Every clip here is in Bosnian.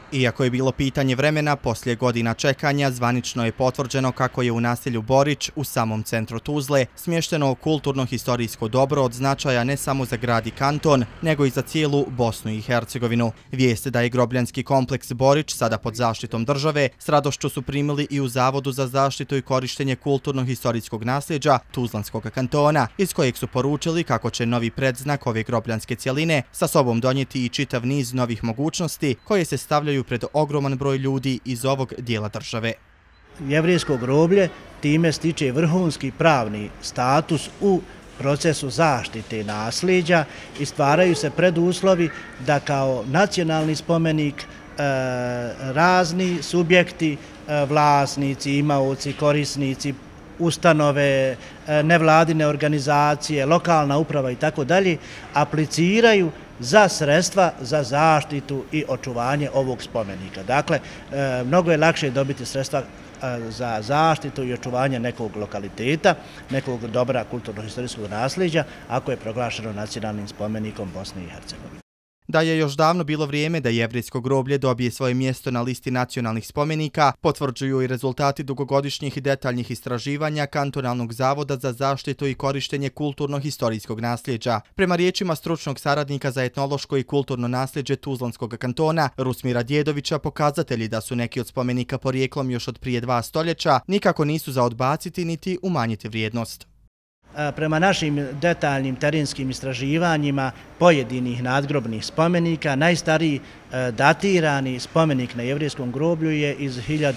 Iako je bilo pitanje vremena, poslije godina čekanja zvanično je potvrđeno kako je u naselju Borić, u samom centru Tuzle, smješteno kulturno-historijsko dobro od značaja ne samo za grad i kanton, nego i za cijelu Bosnu i Hercegovinu. Vijest da je grobljanski kompleks Borić sada pod zaštitom države s radošću su primili i u Zavodu za zaštitu i korištenje kulturno-historijskog nasljeđa Tuzlanskog kantona, iz kojeg su poručili kako će novi predznak ove grobljanske cjeline sa sobom donijeti i čitav niz novih mogućnosti koje se stavljaju pred ogroman broj ljudi iz ovog dijela države. Jevrijsko groblje time stiče vrhunski pravni status u procesu zaštite nasljeđa i stvaraju se preduslovi da kao nacionalni spomenik razni subjekti, vlasnici, imaoci, korisnici, ustanove, nevladine organizacije, lokalna uprava i tako dalje apliciraju za sredstva za zaštitu i očuvanje ovog spomenika. Dakle, mnogo je lakše dobiti sredstva za zaštitu i očuvanje nekog lokaliteta, nekog dobra kulturno-historijskog nasljeđa, ako je proglašeno nacionalnim spomenikom Bosne i Hercegovine. Da je još davno bilo vrijeme da Jevrijsko groblje dobije svoje mjesto na listi nacionalnih spomenika, potvrđuju i rezultati dugogodišnjih i detaljnih istraživanja Kantonalnog zavoda za zaštitu i korištenje kulturno-historijskog nasljeđa. Prema riječima stručnog saradnika za etnološko i kulturno nasljeđe Tuzlanskog kantona, Rusmira Djedovića, pokazatelji da su neki od spomenika porijeklom još od prije 2 stoljeća nikako nisu za odbaciti niti umanjiti vrijednost. Prema našim detaljnim terenskim istraživanjima pojedinih nadgrobnih spomenika, najstariji datirani spomenik na Jevrijskom groblju je iz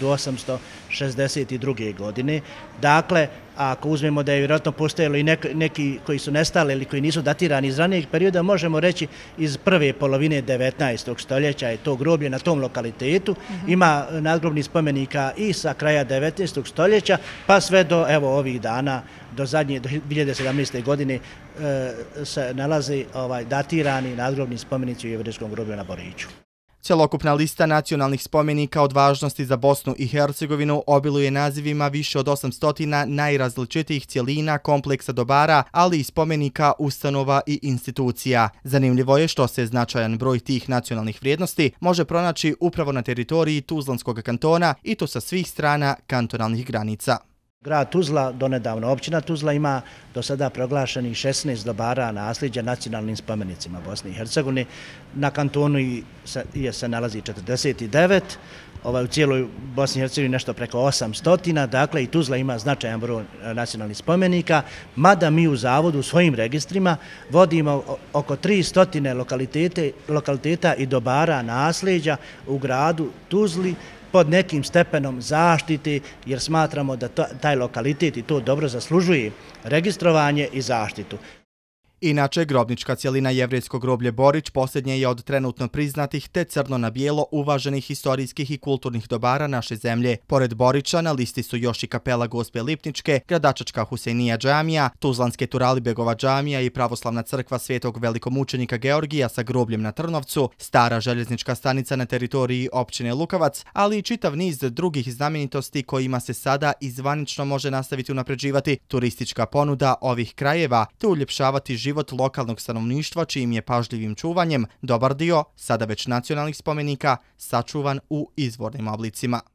1862. godine. Dakle, ako uzmemo da je vjerojatno postojalo i neki koji su nestali ili koji nisu datirani iz ranijeg perioda, možemo reći iz prve polovine 19. stoljeća je to groblje na tom lokalitetu. Ima nadgrobnih spomenika i sa kraja 19. stoljeća pa sve do ovih dana, do 2017. godine se nalaze datirani nadgrobni spomenici u Jevrijskom groblju na Boriću. Cjelokupna lista nacionalnih spomenika od važnosti za Bosnu i Hercegovinu obiluje nazivima više od 800 najrazličitijih cjelina, kompleksa dobara, ali i spomenika, ustanova i institucija. Zanimljivo je što se značajan broj tih nacionalnih vrijednosti može pronaći upravo na teritoriji Tuzlanskog kantona i to sa svih strana kantonalnih granica. Grad Tuzla, donedavno općina Tuzla, ima do sada proglašenih 16 dobara nasljeđa nacionalnim spomenicima Bosne i Hercegovine. Na kantonu se nalazi 49, u cijeloj Bosni i Hercegovini nešto preko 800, dakle i Tuzla ima značajan broj nacionalnih spomenika, mada mi u Zavodu u svojim registrima vodimo oko 300 lokaliteta i dobara nasljeđa u gradu Tuzli, pod nekim stepenom zaštite, jer smatramo da taj lokalitet i to dobro zaslužuje registrovanje i zaštitu. Inače, grobnička cjelina Jevrijsko groblje Borić posljednje je od trenutno priznatih te crno na bijelo uvaženih historijskih i kulturnih dobara naše zemlje. Pored Borića na listi su još i kapela Gospe Lipničke, Gradačačka Husejnija džamija, Tuzlanske Turalibegova džamija i pravoslavna crkva Svetog velikomučenika Georgija sa grobljem na Trnovcu, stara željeznička stanica na teritoriji općine Lukavac, ali i čitav niz drugih znamenitosti kojima se sada i zvanično može nastaviti unapređivati turistička ponuda ovih krajeva te uljepšavati život lokalnog stanovništva, čijim je pažljivim čuvanjem dobar dio, sada već nacionalnih spomenika, sačuvan u izvornim oblicima.